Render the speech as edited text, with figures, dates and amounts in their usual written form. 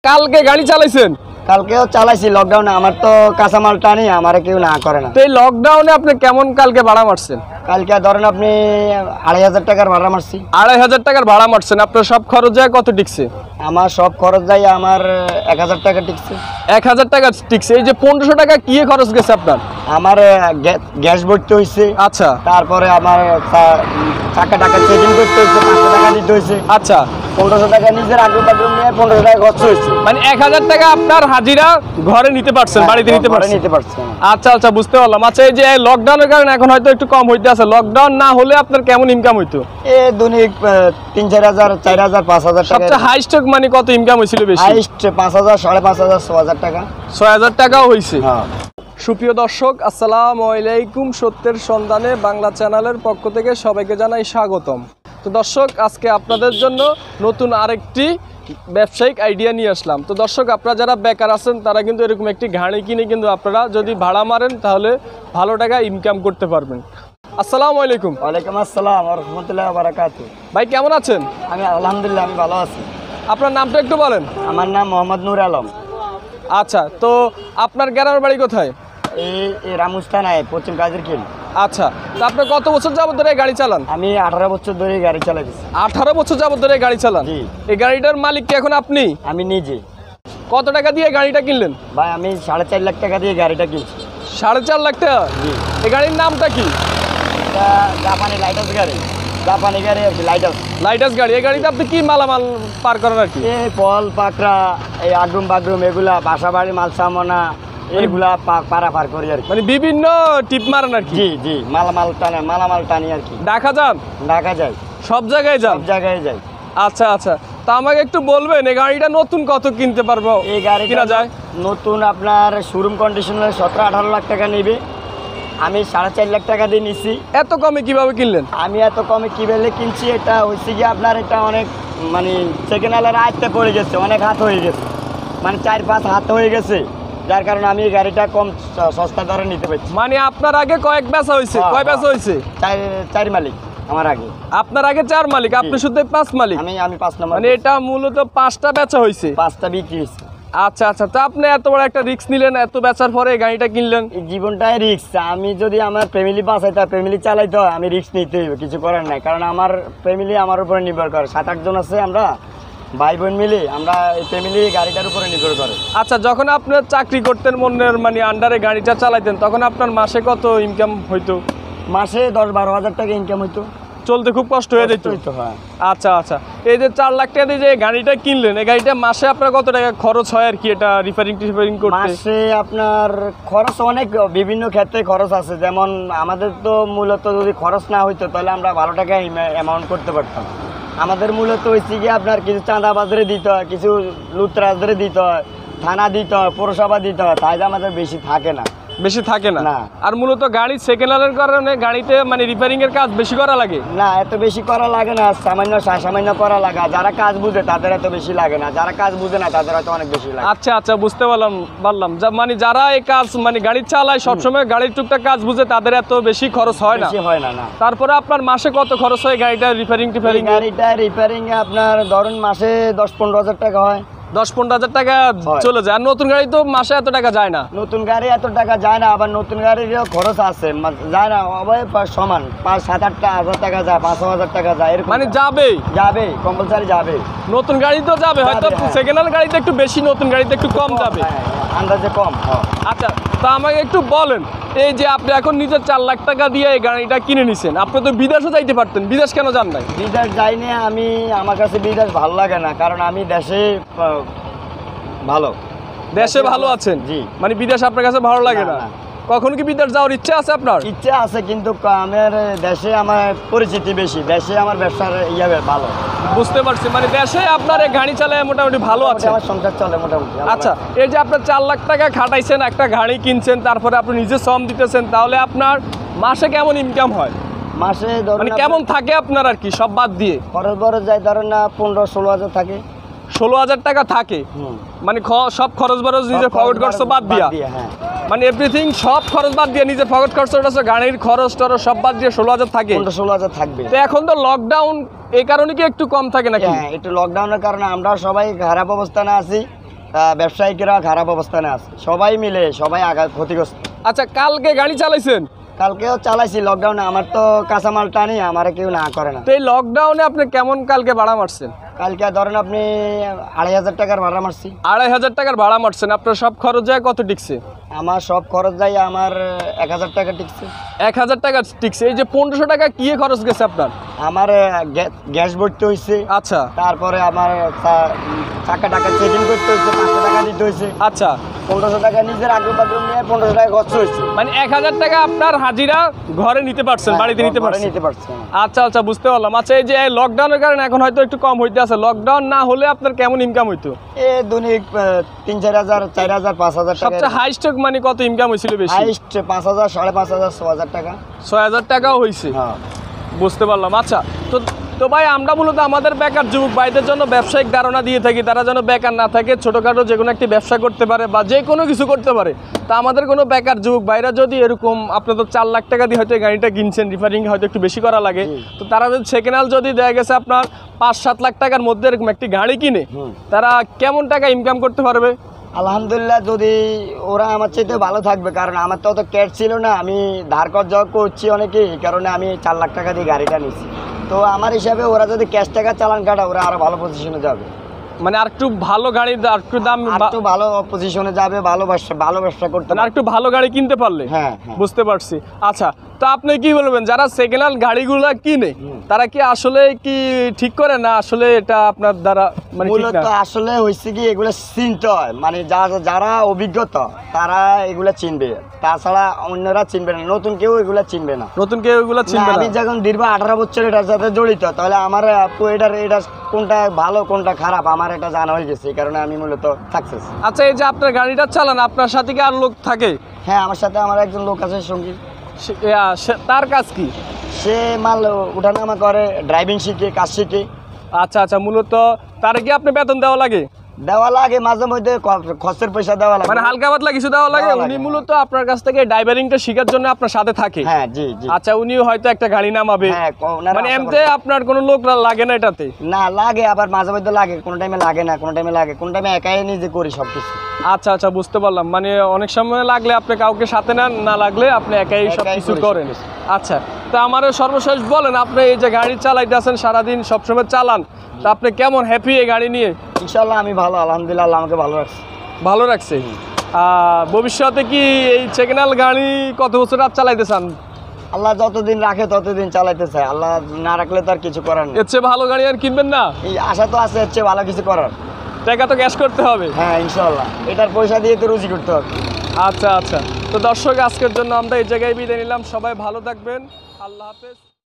কালকে গাড়ি চালাইছেন? কালকেও চালাইছি লকডাউনে, আমার তো কাঁচামাল টানি, আমারে কেউ না করে না। তো এই লকডাউনে আপনি কেমন কালকে ভাড়া মারছেন? কালকে ধরেন আপনি 2500 টাকার ভাড়া মারছি। 2500 টাকার ভাড়া মারছেন, আপনার সব খরচ যায় কত টিকছে? আমার সব খরচ যাই আমার 1000 টাকা টিকছে। 1000 টাকা টিকছে। এই যে 1500 টাকা কি খরচ গেছে আপনার? আমার গ্যাস ভরতে হয়েছে, আচ্ছা, তারপরে আমার টাকা চেকিং করতে হয়েছে, 500 টাকা দিতে হয়েছে। আচ্ছা, 1500 টাকা নিজের আগ্রহ নিয়ে 1500 টাকা খরচ হয়েছে। মানে 1000 টাকা আপনার হাজিরা ঘরে নিতে পারছেন, বাড়িতে নিতে পারছেন। আচ্ছা আচ্ছা, বুঝতে পারলাম। আচ্ছা, এই যে লকডাউনের কারণে এখন হয়তো একটু কম হইতে আছে, লকডাউন না হলে আপনার কেমন ইনকাম হইতো? দৈনিক 3-4 হাজার, 4000, 5000 টাকা। সবচেয়ে হাইস্ট মানে কত ইনকাম হয়েছিল? বেশি হাইস্ট 5000, 5500, 6000 টাকা। 6000 টাকাও হয়েছে। সুপ্রিয় দর্শক, আসসালামু আলাইকুম। সত্যের সন্ধানে বাংলা চ্যানেলের পক্ষ থেকে সবাইকে জানাই স্বাগতম। তো দর্শক, আজকে আপনাদের জন্য নতুন আরেকটি ব্যবসায়িক আইডিয়া নিয়ে আসলাম। তো দর্শক, আপনারা যারা বেকার আছেন তারা কিন্তু এরকম একটি গাড়ি কিনে কিন্তু আপনারা যদি ভাড়া মারেন তাহলে ভালো টাকা ইনকাম করতে পারবেন। আসসালামু আলাইকুম। ওয়ালাইকুম আসসালাম ওয়া রাহমাতুল্লাহি ওয়া বারাকাতুহু। ভাই কেমন আছেন? আমি আলহামদুলিল্লাহ, আমি ভালো আছি। আপনার নামটা একটু বলেন। আমার নাম মোহাম্মদ নূর আলম। আচ্ছা, তো আপনার গ্রামের বাড়ি কোথায়? এই রামুস্থানায়, পশ্চিম কাজের কিল। আচ্ছা, তো আপনি কত বছর যাবত ধরে গাড়ি চালান? আমি 18 বছর ধরে গাড়ি চালাইছি। 18 বছর যাবত ধরে গাড়ি চালান? জি। এই গাড়িটার মালিক কি এখন আপনি? আমি নিজে। কত টাকা দিয়ে গাড়িটা কিনলেন? ভাই আমি 4.5 লাখ টাকা দিয়ে গাড়িটা কিনছি। 4.5 লাখ টাকা? জি। এই গাড়ির নামটা কি? এটা জাপানি লাইটাস গাড়ি। জাপানি গাড়ি আর কি, লাইটাস গাড়ি। এই গাড়িতে আপনি কি মালামাল পার করেন আর কি? এই ফল পাকড়া, এই আড্রুম বাগরুম, এগুলা বাসা বাড়ি মাল সামনা, এগুলা পারাপার করি আর কি। মানে বিভিন্ন টিপ মারেন আর কি? জি জি, মালামাল টানি আর কি। ঢাকা যান? ঢাকা যাই, সব জায়গায় যান? সব জায়গায় যাই। আচ্ছা আচ্ছা, তা আমাকে একটু বলবেন এই গাড়িটা নতুন কত কিনতে পারবো? এই গাড়ি কিনা যায় নতুন আপনার শোরুম কন্ডিশনের 17-18 লাখ টাকা নেবে। আমি 4.5 লাখ টাকা দিয়ে নিচ্ছি। এত কমে কিভাবে কিনলেন? আমি এত কমে কিভাবে কিনছি, এটা হচ্ছে কি আপনার, এটা অনেক মানে সেকেন্ড হ্যান্ডের আয়ত্তে পড়ে গেছে, অনেক হাত হয়ে গেছে, মানে 4-5 হাত হয়ে গেছে, যার কারণে আমি এই গাড়িটা কম সস্তা দরে নিতে পারছি। মানে আপনার আগে কয়েক বেচা হয়েছে? কয় বেচা হয়েছে? 4 মালিক আমার আগে। আপনার আগে 4 মালিক, আপনি শুধু 5 মালিক? আমি 5 নম্বর। মানে এটা মূলত 5টা বেচা হয়েছে? 5টা বিক্রি হয়েছে। আচ্ছা আচ্ছা, তো আপনি এত বড় একটা রিস্ক নিলেন, এত বেচার পরে এই গাড়িটা কিনলেন? এই জীবনটাই রিস্ক। আমি যদি আমার ফ্যামিলি বাঁচাইতে, ফ্যামিলি চালাইতে হয়, আমি রিস্ক নিতে হইবে, কিছু করার নাই। কারণ আমার ফ্যামিলি আমার উপরে নির্ভর করে। 7-8 জন আছে আমরা ভাই বোন মিলে, আমরা এই ফ্যামিলি গাড়িটার উপরে নির্ভর করে। আচ্ছা, যখন আপনার চাকরি করতেন মনের মানে আন্ডারে গাড়িটা চালাইতেন, তখন আপনার মাসে কত ইনকাম হইতো? মাসে 10-12 হাজার টাকা ইনকাম হইতো। চলতে খুব কষ্ট হয়ে যেত? আচ্ছা আচ্ছা, এই যে 4 লাখ টাকা দিয়ে যে গাড়িটা কিনলেন, এই গাড়িটা মাসে আপনার কত টাকা খরচ হয় আর কি এটা রিপেয়ারিং করতে? মাসে আপনার খরচ অনেক, বিভিন্ন ক্ষেত্রে খরচ আছে। যেমন আমাদের তো মূলত যদি খরচ না হইতো তাহলে আমরা ভালো টাকা অ্যামাউন্ট করতে পারতাম। আমাদের মূলত হচ্ছে কি আপনার কিছু চাঁদাবাজারে দিতে হয়, কিছু লুটরাজরে দিতে হয়, থানা দিতে হয়, পৌরসভা দিতে হয়, তাই আমাদের বেশি থাকে না। আর মূলত গাড়ি সেকেন্ড হ্যান্ডের কারণে গাড়িতে মানে রিপেয়ারিং এর কাজ বেশি করা লাগে না? এত বেশি করা লাগে না, সামান্য করা লাগে। যারা কাজ বুঝে তাদের এত বেশি লাগে না, যারা কাজ বুঝে না তাদের হয়তো অনেক বেশি লাগে। আচ্ছা আচ্ছা, বুঝতে পারলাম। মানে যারা এই কাজ মানে গাড়ি চালায় সবসময় গাড়ির টুকটাক কাজ বুঝে তাদের এত বেশি খরচ হয় না? না। তারপরে আপনার মাসে কত খরচ হয় গাড়িটা রিপেয়ারিং? গাড়িটা রিপেয়ারিং এ আপনার ধরুন মাসে 10-15 হাজার টাকা হয়। 10-15 হাজার টাকা চলে যায়। আর নতুন গাড়ি তো মাসে এত টাকা যায় না? নতুন গাড়ি এত টাকা যায় না, আবার নতুন গাড়িরও খরচ আছে, যায় না সমান। 5-7-8 হাজার টাকা যায়, 5 হাজার টাকা যায়, এরকম। মানে যাবে কম্পালসারি যাবে। নতুন গাড়ি তো যাবে, হয়তো সেকেন্ড হ্যান্ড গাড়িতে একটু বেশি, নতুন গাড়িতে একটু কম যাবে, আন্দাজে কম। আচ্ছা, তা আমাকে একটু বলেন, এই যে আপনি এখন নিজের 4 লাখ টাকা দিয়ে এই গাড়িটা কিনে নিছেন, আপনি তো বিদেশও যাইতে পারতেন, বিদেশ কেন যান নাই? বিদেশ যাইনি আমি, আমার কাছে বিদেশ ভালো লাগে না, কারণ আমি দেশে ভালো। দেশে ভালো আছেন? জি। মানে বিদেশ আপনার কাছে ভালো লাগে না? কখনো কি বিদেশ যাওয়ার ইচ্ছা আছে আপনার? ইচ্ছা আছে, কিন্তু আমার দেশে আমার পরিচিতি বেশি, দেশে আমার ব্যবসার ভালো। বুঝতে পারছি, মানে দেশে আপনার এই গাড়ি চালায় মোটামুটি ভালো আছে, আমার সংসার চলে মোটামুটি। আচ্ছা, এই যে আপনার 4 লাখ টাকা খাটাইছেন, একটা গাড়ি কিনছেন, তারপরে আপনি নিজে শ্রম দিতেছেন, তাহলে আপনার মাসে কেমন ইনকাম হয়? মাসে মানে কেমন থাকে আপনার আর কি সব বাদ দিয়ে? খরচ বড় যায় ধরেন না 15-16 হাজার থাকে। 16 হাজার টাকা থাকে? মানে সব খরচ বরচ নিজের পকেট খরচ বাদ দিয়া? মানে এভরিথিং সব খরচ বাদ দিয়ে নিজের পকেট খরচ, গাড়ির খরচ টরচ সব বাদ দিয়ে 16 হাজার থাকে? 15-16 হাজার থাকবে। তো এখন তো লকডাউন, এই কারণে কি একটু কম থাকে নাকি? হ্যাঁ, একটু লকডাউনের কারণে আমরা সবাই খারাপ অবস্থানে আছি, ব্যবসায়িকরা খারাপ অবস্থানে আছে, সবাই মিলে সবাই ক্ষতিগ্রস্ত। আচ্ছা, কালকে গাড়ি চালাইছেন? কালকেও চালাইছি লকডাউনে, আমার তো কাঁচামাল টানি, আমার কেউ না করে না। তো এই লকডাউনে আপনি কেমন কালকে ভাড়া মারছেন? কালকে ধরেন আপনি 2500 টাকার ভাড়া মারছি। 2500 টাকার ভাড়া মারছেন, আপনার সব খরচ যায় কত টিকছে? আমার সব খরচ যাই আমার 1000 টাকা টিকছে। 1000 টাকা টিকছে। এই যে 1500 টাকা কি খরচ গেছে আপনার? আমার গ্যাস ভরতে হয়েছে, আচ্ছা তারপরে আমার চাকা টাকা চেকিং করতে হয়েছে, 500 টাকা দিতে হয়েছে। আচ্ছা, 1500 টাকা নিজের আগ্রহ বাগ্রহ নিয়ে 1500 টাকা খরচ হয়েছে। মানে 1000 টাকা আপনার হাজিরা ঘরে নিতে পারছেন, বাড়িতে নিতে ঘরে পারছেন? নিতে পারছি। আচ্ছা আচ্ছা, বুঝতে পারলাম। আচ্ছা, এই যে লকডাউনের কারণে এখন হয়তো একটু কম হইতে আছে, লকডাউন না হলে আপনার কেমন ইনকাম হইতো? এ দৈনিক 3-4 হাজার, 4 হাজার, 5 হাজার টাকা। সবচেয়ে হাইস্ট মানে কত ইনকাম হয়েছিল বেশি? হাইস্ট 5,000, 5,500, 6,000 টাকা। 6000 টাকাও হয়েছে। হ্যাঁ, বুঝতে পারলাম। আচ্ছা, তো তো ভাই, আমরা মূলত আমাদের বেকার যুবক ভাইদের জন্য ব্যবসায়িক ধারণা দিয়ে থাকি, তারা যেন বেকার না থাকে, ছোটোখাটো যে কোনো একটি ব্যবসা করতে পারে বা যে কোনো কিছু করতে পারে। তা আমাদের কোনো বেকার যুবক ভাইরা যদি এরকম, আপনি তো 4 লাখ টাকা দিয়ে হয়তো এই গাড়িটা কিনছেন, রিফারিং হয়তো একটু বেশি করা লাগে, তো তারা যদি সেকেন্ড হ্যান্ড যদি দেখা গেছে আপনার 5-7 লাখ টাকার মধ্যে এরকম একটি গাড়ি কিনে, তারা কেমন টাকা ইনকাম করতে পারবে? আলহামদুলিল্লাহ, যদি ওরা আমার চাইতে ভালো থাকবে, কারণ আমার তো অত ক্যাশ ছিল না, আমি ধার কর যাওয়া করছি অনেকেই, এই কারণে আমি 4 লাখ টাকা দিয়ে গাড়িটা নিচ্ছি। তো আমার হিসাবে ওরা যদি ক্যাশ টাকা চালান কাটা, ওরা আরো ভালো পজিশনে যাবে, মানে আর একটু ভালো গাড়ির আর একটু দাম, একটু ভালো পজিশনে যাবে, ভালো ব্যবসা করতে মানে আর একটু ভালো গাড়ি কিনতে পারলে। হ্যাঁ, হ্যাঁ। বুঝতে পারছি। আচ্ছা, তো আপনি কি বলবেন, যারা সেকেন্ড হ্যান্ড গাড়িগুলো কিনে তারা কি আসলে কি ঠিক করে না আসলে এটা আপনার দ্বারা মানে ঠিক মূলত না? আসলে হয়েছে কি, এগুলো চিনতে হয়, মানে যারা অভিজ্ঞতা তারা এগুলা চিনবে, তাছাড়া অন্যরা চিনবে না, নতুন কেউ এগুলা চিনবে না। নতুন কেউ এগুলো না, চিনবে না। আমি যখন দীর্ঘ 18 বছর এটার সাথে জড়িত, তাহলে আমার আপু এটা কোনটা ভালো কোনটা খারাপ আমার এটা জানা হয়ে গেছে, এই কারণে আমি মূলত সাকসেস। আচ্ছা, এই যে আপনার গাড়িটা চালান, আপনার সাথে কি আর লোক থাকে? হ্যাঁ, আমার সাথে আমার একজন লোক আছে সঙ্গী। তার কাজ কি? সে মাল উঠানামা করে, ড্রাইভিং শিখে, কাজ শিখে। আচ্ছা আচ্ছা, মূলত তার কি আপনি বেতন দেওয়া লাগে? দেওয়া লাগে, মাঝে মধ্যে খরচের পয়সা দেওয়া লাগে, মানে হালকা পাতলা কিছু দেওয়া লাগে। দেওয়া লাগে, উনি হ্যাঁ। মূলত আপনার কাছ থেকে ড্রাইভারিংটা শেখার জন্য আপনার সাথে থাকে। হ্যাঁ, জি জি। আচ্ছা, উনিও হয়তো একটা গাড়ি নামাবে, হ্যাঁ, ওনারা মানে আশা এমতে করে। আপনার কোনো লোক লাগে না এটাতে? না, লাগে, আবার মাঝে মধ্যে লাগে, কোনো টাইমে লাগে না, কোনো টাইমে লাগে, কোনো টাইমে একাই নিজে করি সবকিছু। আচ্ছা আচ্ছা, বুঝতে পারলাম। মানে অনেক সময় লাগলে আপনি কাউকে সাথে নেন, না লাগলে আপনি একাই সব একাই কিছু করি করেন। সবকিছু। আচ্ছা, তা আমার সর্বশেষ বলেন, আপনি এই যে গাড়ি চালাইতেছেন সারাদিন সবসময় চালান, তা আপনি কেমন হ্যাপি এই গাড়ি নিয়ে? ইনশাল্লাহ আমি ভালো, আলহামদুলিল্লাহ, আল্লাহ আমাকে ভালো রাখছে। ভালো রাখছে। ভবিষ্যতে কি এই সেকেন্ড হ্যান্ড গাড়ি কত বছর আর চালাইতে চান? আল্লাহ যতদিন রাখে ততদিন চালাইতে চায়, আল্লাহ না রাখলে তো আর কিছু করার নেই। এর চেয়ে ভালো গাড়ি আর কিনবেন না? এই আশা তো আছে, এর চেয়ে ভালো কিছু করার। টাকা তো ক্যাশ করতে হবে। হ্যাঁ, ইনশাল্লাহ, এটার পয়সা দিয়ে তো রুজি করতে হবে। আচ্ছা আচ্ছা, তো দর্শক, আজকের জন্য আমরা এই জায়গায় বিদায় নিলাম। সবাই ভালো থাকবেন, আল্লাহ হাফেজ।